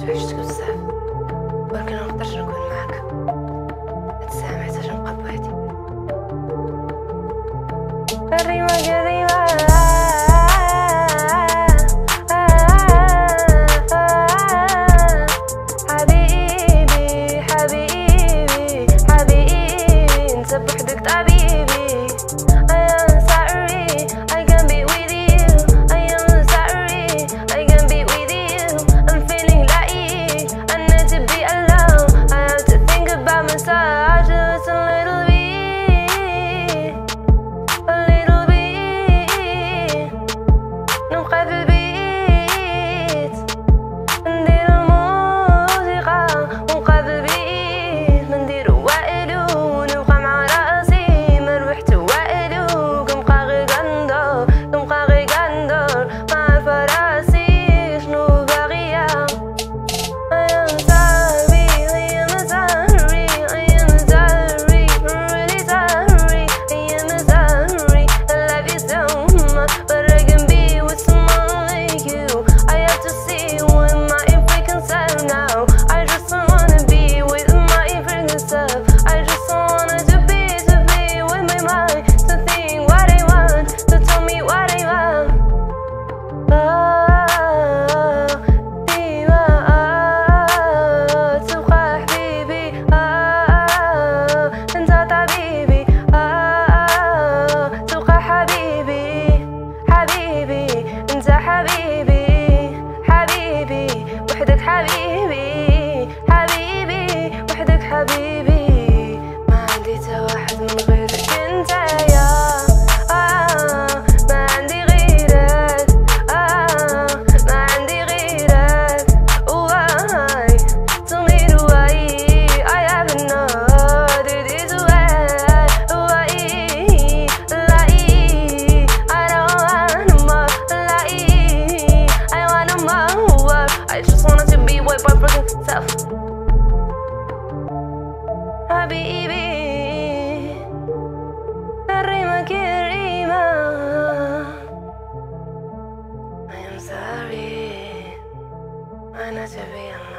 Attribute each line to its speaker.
Speaker 1: توحشتك بزاف، ولكن منقدرش نكون معاك. هاد الساعة محتاجة نبقى بوحدي. الريمة ديال الريمة حبيبي حبيبي حبيبي انت بوحدك طبيبي. حبيبي حبيبي وحدك حبيبي، ما عندي تا واحد من غيرك انتيا. ما عندي غيرك، ما عندي غيرك. Why tell me why I have not it is why I don't want more I want more. I just wanted to be with my broken self. حبيبي الريمة كريمة. I am sorry, why not to be alone.